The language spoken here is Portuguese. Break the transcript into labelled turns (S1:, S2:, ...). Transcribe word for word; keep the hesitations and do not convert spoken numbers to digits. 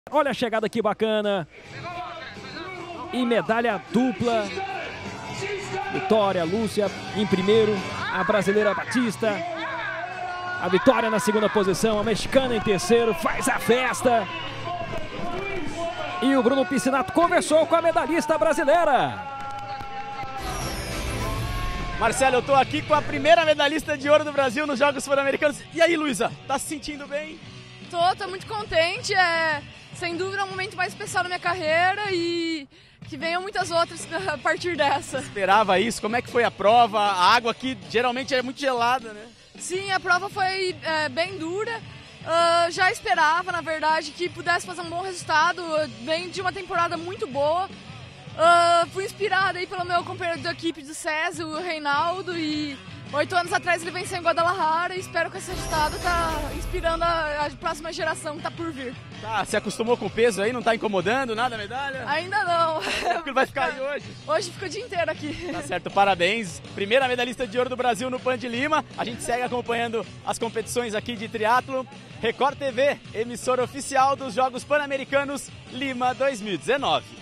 S1: Olha a chegada aqui bacana. E medalha dupla. Vitória, Lúcia em primeiro. A brasileira Batista. A Vitória na segunda posição. A mexicana em terceiro. Faz a festa. E o Bruno Piscinato conversou com a medalhista brasileira.
S2: Marcelo, eu tô aqui com a primeira medalhista de ouro do Brasil nos Jogos Pan-Americanos. E aí, Luísa, tá se sentindo bem?
S3: Tô, tô muito contente. É, sem dúvida, é um momento mais especial na minha carreira e que venham muitas outras a partir dessa.
S2: Esperava isso? Como é que foi a prova? A água aqui geralmente é muito gelada, né?
S3: Sim, a prova foi é, bem dura. Uh, já esperava, na verdade, que pudesse fazer um bom resultado. Vem de uma temporada muito boa. Uh, fui inspirada aí pelo meu companheiro de equipe do César, o Reinaldo, e oito anos atrás ele venceu em Guadalajara e espero que esse resultado tá inspirando a, a próxima geração que tá por vir.
S2: Tá, se acostumou com o peso aí? Não tá incomodando nada a medalha?
S3: Ainda não.
S2: Ele vai ficar aí hoje?
S3: Hoje fica o dia inteiro aqui.
S2: Tá certo, parabéns. Primeira medalhista de ouro do Brasil no Pan de Lima. A gente segue acompanhando as competições aqui de triatlo. Record T V, emissora oficial dos Jogos Pan-Americanos Lima dois mil e dezenove.